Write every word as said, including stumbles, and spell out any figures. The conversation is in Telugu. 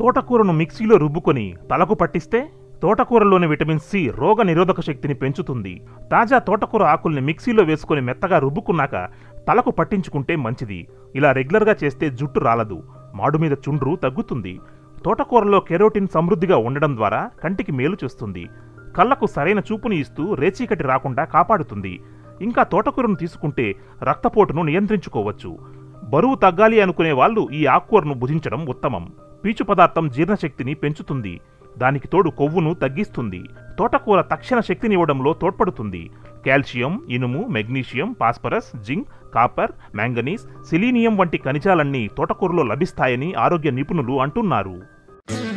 తోటకూరను మిక్సీలో రుబ్బుకొని తలకు పట్టిస్తే తోటకూరలోని విటమిన్ సి రోగ నిరోధక శక్తిని పెంచుతుంది. తాజా తోటకూర ఆకుల్ని మిక్సీలో వేసుకుని మెత్తగా రుబ్బుకున్నాక తలకు పట్టించుకుంటే మంచిది. ఇలా రెగ్యులర్గా చేస్తే జుట్టు రాలదు, మాడు మీద చుండ్రు తగ్గుతుంది. తోటకూరలో కెరోటిన్ సమృద్ధిగా ఉండడం ద్వారా కంటికి మేలు చేస్తుంది. కళ్లకు సరైన చూపుని ఇస్తూ రేచీకటి రాకుండా కాపాడుతుంది. ఇంకా తోటకూరను తీసుకుంటే రక్తపోటును నియంత్రించుకోవచ్చు. బరువు తగ్గాలి అనుకునే వాళ్ళు ఈ ఆకుకూరను భుజించడం ఉత్తమం. పీచు పదార్థం జీర్ణశక్తిని పెంచుతుంది. దానికి తోడు కొవ్వును తగ్గిస్తుంది. తోటకూర తక్షణ శక్తినివ్వడంలో తోడ్పడుతుంది. కాల్షియం, ఇనుము, magnesium, phosphorus, zinc, copper, manganese, selenium వంటి ఖనిజాలన్నీ తోటకూరలో లభిస్తాయని ఆరోగ్య నిపుణులు అంటున్నారు.